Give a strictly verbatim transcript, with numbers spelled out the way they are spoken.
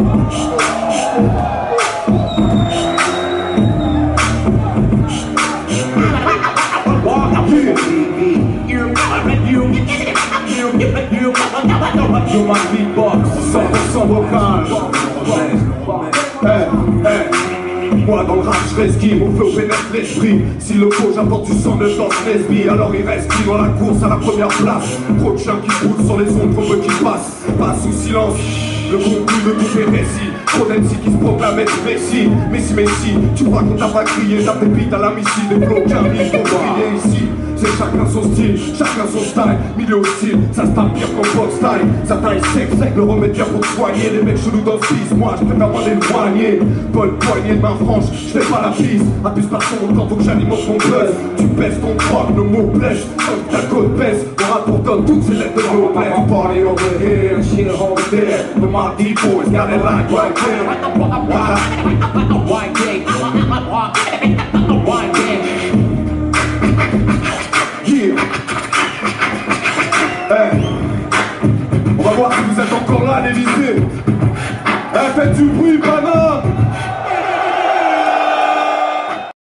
Yo, ma beatbox, cent pour cent vocal. Hey, hey. Moi dans le rap je resquive, mon flow pénètre l'esprit. Si le faut j'apporte du sang neuf dans ce lesbi. Alors il reste qui dans la course à la première place. Trop de chiens qui roulent sur les ondes, trop peu qui passent. Passe sous silence, le contenu de tout est récit. Trop d'M C qui se proclament être Messi. Messi, Messi, tu crois qu'on t'a pas crié. Tape tes bites à la missile, des flots qui arrivent pour briller ici. C'est chacun son style, chacun son style. Milieu hostile, ça se tape pire qu'en box style. Ça taille sec, sec, le remède vient pour te soigner. Les mecs chelous dans ce bise, moi je préfère m'en éloigner. Bonne poignée de main franche, je fais pas la piste. Abuse pas son temps, faut que j'alimente mon buzz. Tu baisses ton proc, le mot blèche. Comme ta côte baisse, on rapporte toutes ces lettres de noblesse. Party over here, shit over there. But my D-boys got it like right there. White day, white day. Hey. On va voir si vous êtes encore là, l'Élysée. Hey, faites du bruit, banane.